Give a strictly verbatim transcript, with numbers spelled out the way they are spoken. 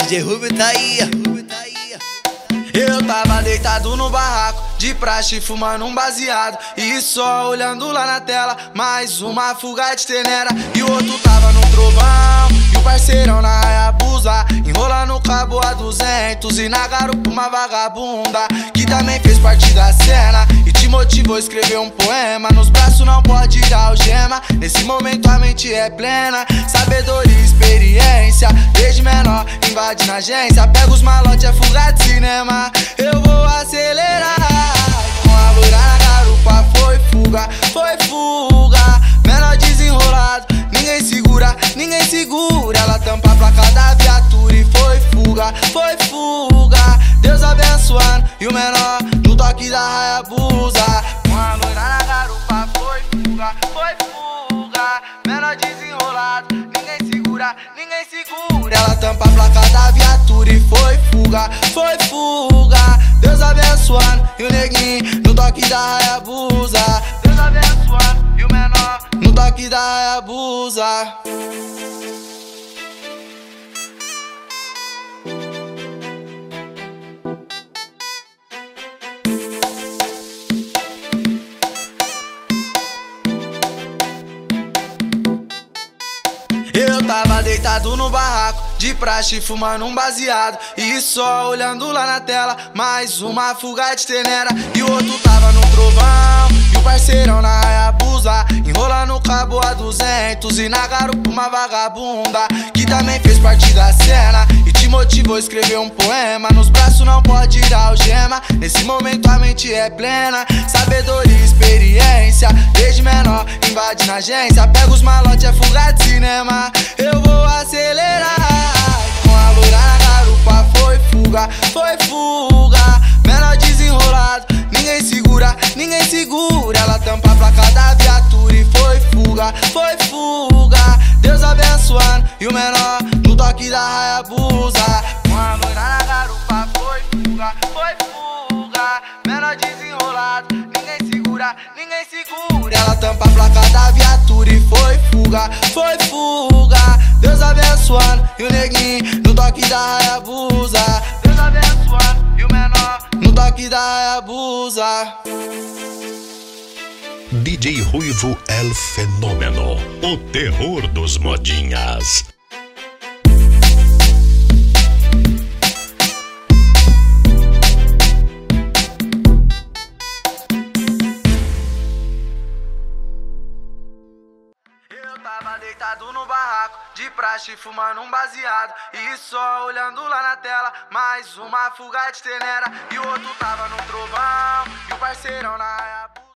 J Ruby tá aí. Eu tava deitado no barraco, de praxe fumando um baseado, e só olhando lá na tela, mais uma fuga de tenera. E o outro tava no trovão, e o parceirão na Hayabusa, enrolando o cabo a duzentos e na garupa uma vagabunda, que também fez parte da cena e te motivou a escrever um poema. Nos braços não pode ir algema, nesse momento a mente é plena, sabedoria e experiência, desde menor invade na agência, pega os malotes, é fuga de cinema. Eu vou acelerar, com a loira na garupa, foi fuga, foi fuga. Menor desenrolado, ninguém segura, ninguém segura. Ela tampa a placa da viatura e foi fuga, foi fuga. Deus abençoando, e o menor no toque da Hayabusa. Com a loira na garupa, foi fuga, foi fuga. Menor desenrolado, ninguém segura, ninguém segura. Ela tampa a placa da viatura e foi fuga, foi fuga. Deus abençoando, e o neguinho no toque da Hayabusa. Deus abençoando, e o menor no toque da Hayabusa. Eu tava deitado no barraco, de praxe fumando um baseado, e só olhando lá na tela, mais uma fuga de tenera. E o outro tava no trovão, e o parceirão na Hayabusa, enrolando o cabo a duzentos e na garupa uma vagabunda, que também fez parte da cena e te motivou a escrever um poema. Nos braços não pode ir algema, nesse momento a mente é plena, sabedoria e experiência, desde menor invade na agência, pega os malotes, é fuga de cinema. Eu vou acelerar, com a loira na garupa, foi fuga, foi fuga. Menor desenrolado, ninguém segura, ninguém segura. Ela tampa a placa da viatura e foi fuga, foi fuga. Deus abençoando, e o menor no toque da Hayabusa. Com a loira na garupa, foi fuga, foi fuga. Menor desenrolado, ninguém segura, ninguém segura. Ela tampa a placa da viatura e foi fuga, foi fuga. Deus abençoando, e o neguinho no toque da Hayabusa. Deus abençoando, e o menor no toque da Hayabusa. D J Ruivo El Fenômeno, o terror dos modinhas. Tava deitado no barraco, de praxe fumando um baseado, e só olhando lá na tela, mais uma fuga de tenera. E o outro tava no trovão, e o parceirão na Hayabusa.